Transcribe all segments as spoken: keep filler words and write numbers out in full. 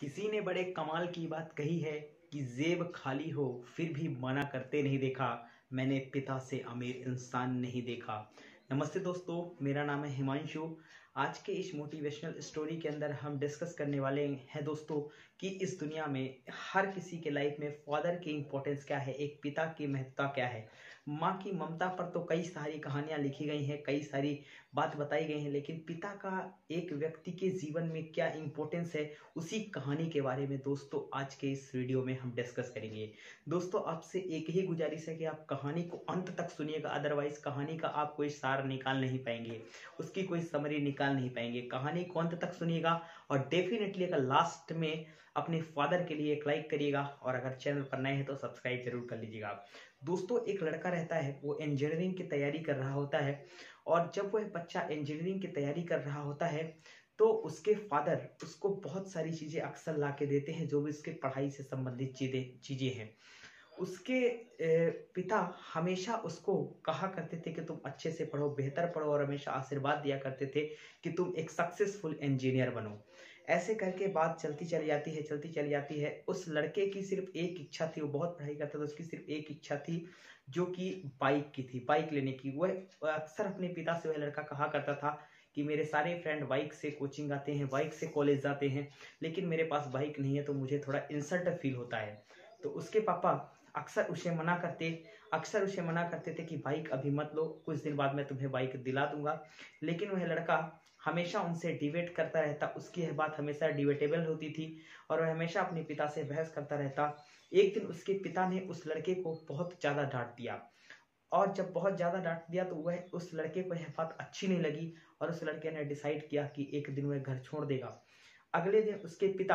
किसी ने बड़े कमाल की बात कही है कि जेब खाली हो फिर भी मना करते नहीं देखा। मैंने पिता से अमीर इंसान नहीं देखा। नमस्ते दोस्तों, मेरा नाम है हिमांशु। आज के इस मोटिवेशनल स्टोरी के अंदर हम डिस्कस करने वाले हैं दोस्तों कि इस दुनिया में हर किसी के लाइफ में फादर की इम्पोर्टेंस क्या है, एक पिता की महत्ता क्या है। माँ की ममता पर तो कई सारी कहानियाँ लिखी गई हैं, कई सारी बात बताई गई हैं, लेकिन पिता का एक व्यक्ति के जीवन में क्या इम्पोर्टेंस है, उसी कहानी के बारे में दोस्तों आज के इस वीडियो में हम डिस्कस करेंगे। दोस्तों, आपसे एक ही गुजारिश है कि आप कहानी को अंत तक सुनिएगा, अदरवाइज कहानी का आप कोई सार निकाल नहीं पाएंगे, उसकी कोई समरी निकाल नहीं पाएंगे। कहानी को अंत तक सुनिएगा और डेफिनेटली अगर लास्ट में अपने फादर के लिए एक लाइक करिएगा, और अगर चैनल पर नए हैं तो सब्सक्राइब जरूर कर लीजिएगा। दोस्तों, एक लड़का रहता है, वो इंजीनियरिंग की तैयारी कर रहा होता है, और जब वह बच्चा इंजीनियरिंग की तैयारी कर रहा होता है तो उसके फादर उसको बहुत सारी चीज़ें अक्सर ला के देते हैं, जो भी उसके पढ़ाई से संबंधित चीज़ें चीज़ें हैं। उसके पिता हमेशा उसको कहा करते थे कि तुम अच्छे से पढ़ो, बेहतर पढ़ो, और हमेशा आशीर्वाद दिया करते थे कि तुम एक सक्सेसफुल इंजीनियर बनो। ऐसे करके बात चलती चली जाती है चलती चली जाती है। उस लड़के की सिर्फ एक इच्छा थी, वो बहुत पढ़ाई करता था, उसकी सिर्फ एक इच्छा थी जो कि बाइक की थी, बाइक लेने की। वह अक्सर अपने पिता से वह लड़का कहा करता था कि मेरे सारे फ्रेंड बाइक से कोचिंग आते हैं, बाइक से कॉलेज जाते हैं, लेकिन मेरे पास बाइक नहीं है, तो मुझे थोड़ा इंसल्ट फील होता है। तो उसके पापा अक्सर उसे मना करते अक्सर उसे मना करते थे कि बाइक अभी मत लो, कुछ दिन बाद मैं तुम्हें बाइक दिला दूंगा। लेकिन वह लड़का हमेशा उनसे डिबेट करता रहता, उसकी यह बात हमेशा डिबेटेबल होती थी और वह हमेशा अपने पिता से बहस करता रहता। एक दिन उसके पिता ने उस लड़के को बहुत ज़्यादा डांट दिया, और जब बहुत ज़्यादा डांट दिया तो वह उस लड़के को यह बात अच्छी नहीं लगी, और उस लड़के ने डिसाइड किया कि एक दिन वह घर छोड़ देगा। अगले दिन उसके पिता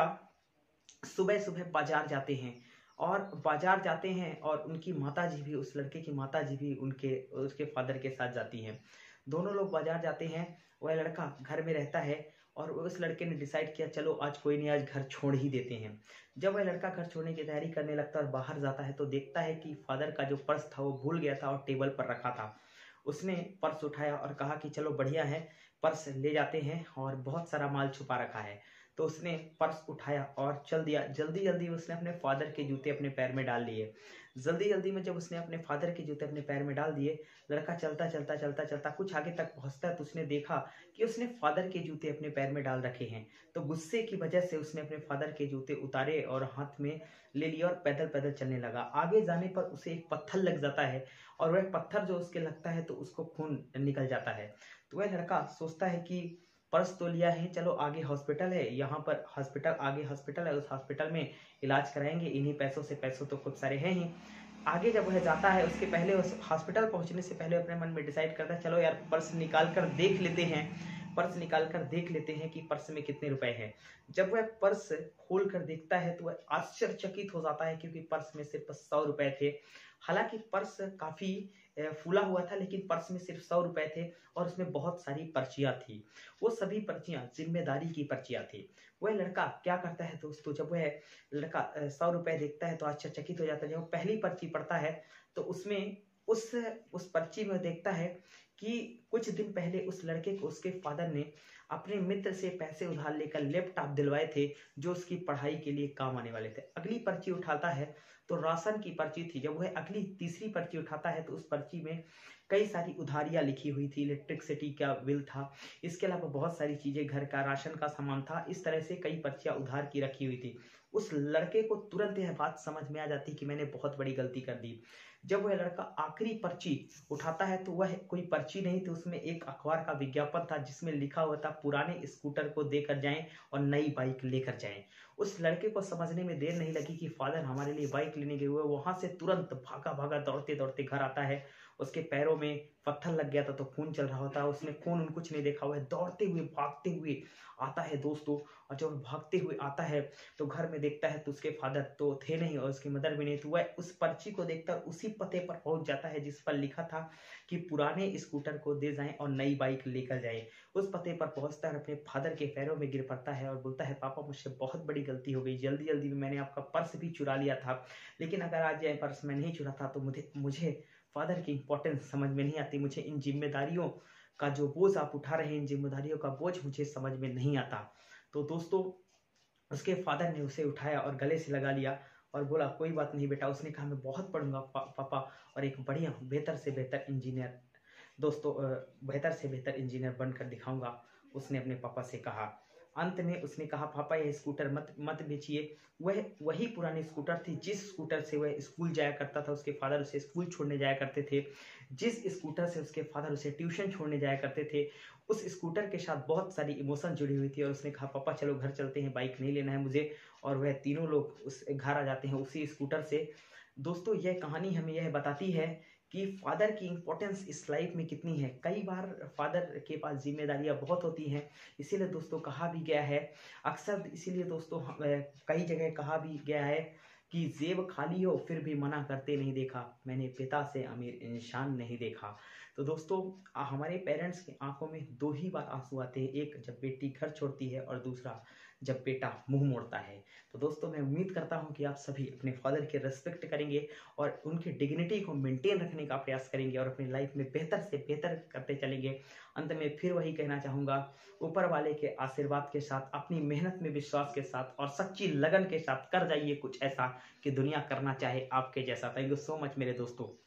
सुबह सुबह बाजार जाते हैं, और बाजार जाते हैं और उनकी माताजी भी, उस लड़के की माताजी भी उनके उसके फादर के साथ जाती हैं। दोनों लोग बाजार जाते हैं, वह लड़का घर में रहता है, और उस लड़के ने डिसाइड किया चलो आज कोई नहीं, आज घर छोड़ ही देते हैं। जब वह लड़का घर छोड़ने की तैयारी करने लगता है और बाहर जाता है तो देखता है कि फादर का जो पर्स था वो भूल गया था और टेबल पर रखा था। उसने पर्स उठाया और कहा कि चलो बढ़िया है, पर्स ले जाते हैं, और बहुत सारा माल छुपा रखा है। तो उसने पर्स उठाया और चल दिया। जल्दी जल्दी उसने अपने फादर के जूते अपने पैर में डाल लिए। जल्दी जल्दी में जब उसने अपने फादर के जूते अपने पैर में डाल दिए, लड़का चलता चलता चलता चलता कुछ आगे तक पहुंचता है तो उसने देखा कि उसने फादर के जूते अपने पैर में डाल रखे हैं। तो गुस्से की वजह से उसने अपने फादर के जूते उतारे और हाथ में ले लिया और पैदल पैदल चलने लगा। आगे जाने पर उसे एक पत्थर लग जाता है, और वह पत्थर जो उसके लगता है तो उसको खून निकल जाता है। तो वह लड़का सोचता है कि पर्स तो लिया है, चलो आगे हॉस्पिटल है, यहाँ पर हॉस्पिटल, आगे हॉस्पिटल है, उस हॉस्पिटल में इलाज कराएंगे, इन्हीं पैसों से, पैसों तो खूब सारे हैं ही। आगे जब वह जाता है, उसके पहले, उस हॉस्पिटल पहुंचने से पहले अपने मन में डिसाइड करता है चलो यार पर्स निकाल कर देख लेते हैं, पर्स निकाल कर देख लेते हैं कि पर्स में कितने रुपए हैं। जब वह पर्स खोल कर देखता है तो वह आश्चर्यचकित हो जाता है, क्योंकि पर्स में सिर्फ सौ रुपए थे। हालांकि पर्स काफी फूला हुआ था, लेकिन पर्स में सिर्फ सौ रुपए थे, और उसमें बहुत सारी पर्चियां थी। वो सभी पर्चियां जिम्मेदारी की पर्चियां थी। वह लड़का क्या करता है दोस्तों, जब वह लड़का सौ रुपए देखता है तो आश्चर्यचकित हो जाता है। जब वो पहली पर्ची पढ़ता है तो उसमें उस उस पर्ची में देखता है कि कुछ दिन पहले उस लड़के को उसके फादर ने अपने मित्र से पैसे उधार लेकर लैपटॉप दिलवाए थे, जो उसकी पढ़ाई के लिए काम आने वाले थे। अगली पर्ची उठाता है तो राशन की पर्ची थी। जब वह अगली तीसरी पर्ची उठाता है तो उस पर्ची में कई सारी उधारियां लिखी हुई थी, इलेक्ट्रिसिटी का बिल था, इसके अलावा बहुत सारी चीजें, घर का राशन का सामान था। इस तरह से कई पर्चियां उधार की रखी हुई थी। उस लड़के को तुरंत यह बात समझ में आ जाती कि मैंने बहुत बड़ी गलती कर दी। जब वह लड़का आखिरी पर्ची उठाता है तो वह कोई पर्ची नहीं थी, उसमें एक अखबार का विज्ञापन था जिसमें लिखा हुआ था पुराने स्कूटर को देकर जाएं और नई बाइक लेकर जाएं। उस लड़के को समझने में देर नहीं लगी कि फादर हमारे लिए बाइक लेने गए हुए। वहां से तुरंत भागा भागा दौड़ते दौड़ते घर आता है। उसके पैरों में पत्थर लग गया था तो खून चल रहा होता है, उसने खून कुछ नहीं देखा, वह दौड़ते हुए भागते हुए आता है दोस्तों। और जब भागते हुए आता है तो घर में देखता है तो उसके फादर तो थे नहीं और उसकी मदर भी नहीं। तो वह उस पर्ची को देखकर उसी पते पर पहुंच जाता है जिस पर लिखा था कि पुराने स्कूटर को दे जाएं और नई बाइक लेकर जाएं। उस पते पर पहुंचता है, अपने फादर के पैरों में गिर पड़ता है और बोलता है पापा मुझसे बहुत बड़ी गलती हो गई, जल्दी जल्दी में मैंने आपका पर्स भी चुरा लिया था, लेकिन अगर आज यह पर्स मैं नहीं चुराता तो मुझे मुझे फादर की इंपॉर्टेंस समझ में नहीं आती, मुझे इन जिम्मेदारियों का जो बोझ आप उठा रहे हैं, इन जिम्मेदारियों का बोझ मुझे समझ में नहीं आता। तो दोस्तों, उसके फादर ने उसे उठाया और गले से लगा लिया और बोला, कोई बात नहीं बेटा। उसने कहा, मैं बहुत पढ़ूंगा पा, पापा, और एक बढ़िया बेहतर से बेहतर इंजीनियर दोस्तों बेहतर से बेहतर इंजीनियर बनकर दिखाऊंगा, उसने अपने पापा से कहा। अंत में उसने कहा, पापा ये स्कूटर मत मत बेचिए। वह वही पुरानी स्कूटर थी जिस स्कूटर से वह स्कूल जाया करता था। उसके फादर उसे स्कूल छोड़ने जाया करते थे। जिस स्कूटर से उसके फादर उसे ट्यूशन छोड़ने जाया करते थे, उस स्कूटर के साथ बहुत सारी इमोशन जुड़ी हुई थी। और उसने कहा, पापा चलो घर चलते हैं, बाइक नहीं लेना है मुझे। और वह तीनों लोग उस घर आ जाते हैं उसी स्कूटर से। दोस्तों यह कहानी हमें यह बताती है कि फादर की इम्पोर्टेंस इस लाइफ में कितनी है। कई बार फादर के पास जिम्मेदारियां बहुत होती हैं, इसीलिए दोस्तों कहा भी गया है, अक्सर इसीलिए दोस्तों कई जगह कहा भी गया है कि जेब खाली हो फिर भी मना करते नहीं देखा, मैंने पिता से अमीर इंसान नहीं देखा। तो दोस्तों हमारे पेरेंट्स की आंखों में दो ही बार आंसू आते हैं, एक जब बेटी घर छोड़ती है और दूसरा जब बेटा मुंह मोड़ता है। तो दोस्तों मैं उम्मीद करता हूं कि आप सभी अपने फादर की रिस्पेक्ट करेंगे और उनकी डिग्निटी को मेंटेन रखने का प्रयास करेंगे और अपनी लाइफ में बेहतर से बेहतर करते चलेंगे। अंत में फिर वही कहना चाहूँगा, ऊपर वाले के आशीर्वाद के साथ, अपनी मेहनत में विश्वास के साथ और सच्ची लगन के साथ कर जाइए कुछ ऐसा कि दुनिया करना चाहे आपके जैसा। थैंक यू सो मच मेरे दोस्तों।